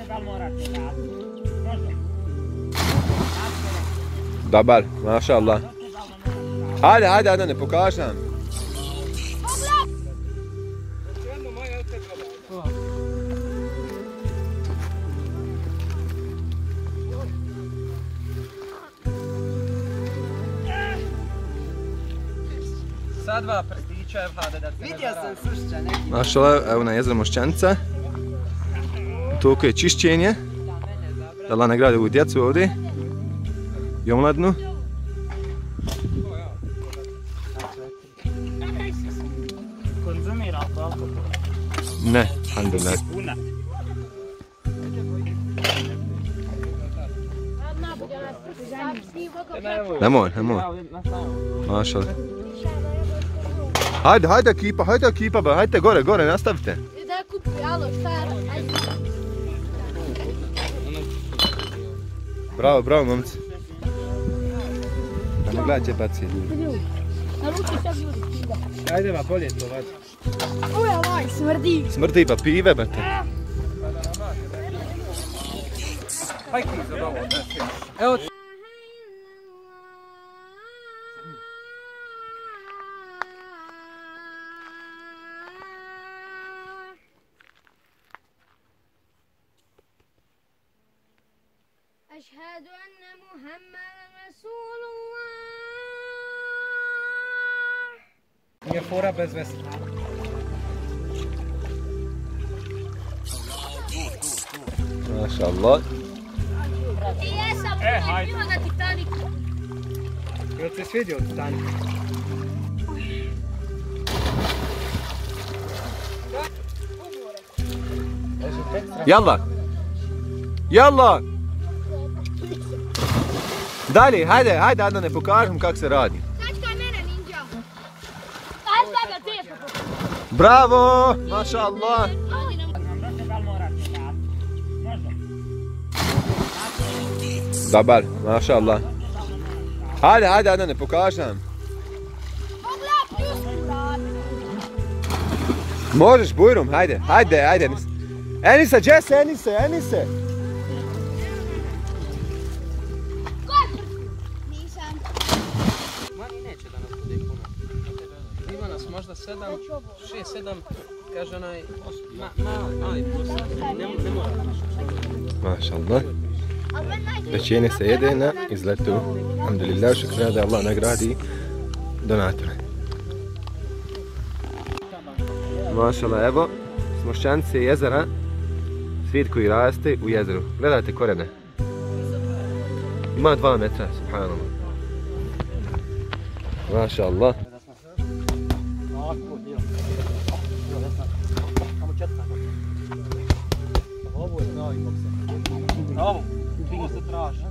Dobar, maša Allah. Ajde, ne pokaži nam. Sad dva prstića, da se vidio sam sušća neki. Maša Allah, evo na jezero Mošćanica. Toliko je čišćenje. Da Allah nagradi ovu djecu ovdje. I omladnu. Konzumira alkohol? Ne, alhamdulillah. Nemoj. Maša Allah. Hajde ekipa, hajde gore, nastavite. Da kupi, alo, šta je? Bravo, momci. Da ne gledajte baci ljudi. Ajde va, bolje to vadi. Uj, smrdi. Smrdi pa pive, brate. Hajde za ovo, evo. أشهد أن محمدا رسول الله. Nije fora bez veze. Maša Allah. Jesam, bilo na Titaniku. Jel ti svidio Titanic? Jalla! Dalje, hajde, da ne pokažem kako se radi. Sačkaj mene, ninja. Ajde tebe, ti. Bravo! Maša Allah! Dobar, maša Allah. Hajde, da ne pokažem. Možeš bujrum, hajde. Enise, Jesse, Enise. Možda 6, 7, kaže onaj, mali plus, ne mora. Maša Allah. Većine se jede na izletu. Alhamdulillah, šukra da Allah nagradi donatore. Maša Allah, evo, s Mošćanice jezera, svijet koji raste u jezeru. Gledajte korijene. Ima 2 metra, subhanallah. Maša Allah. Ovo, bilo se traži.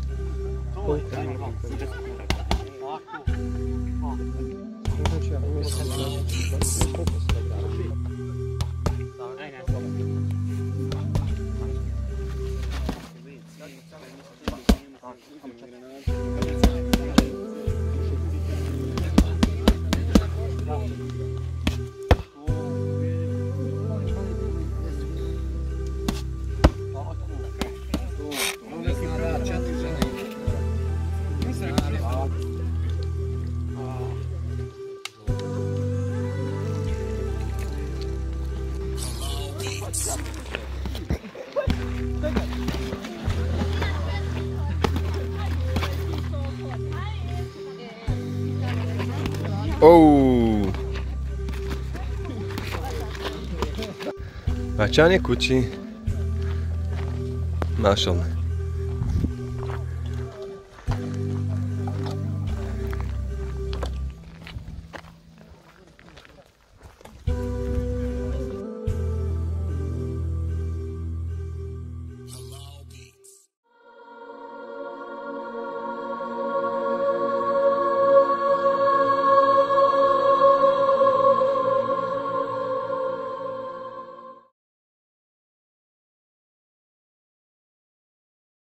Vraćanje kući. Mašallah.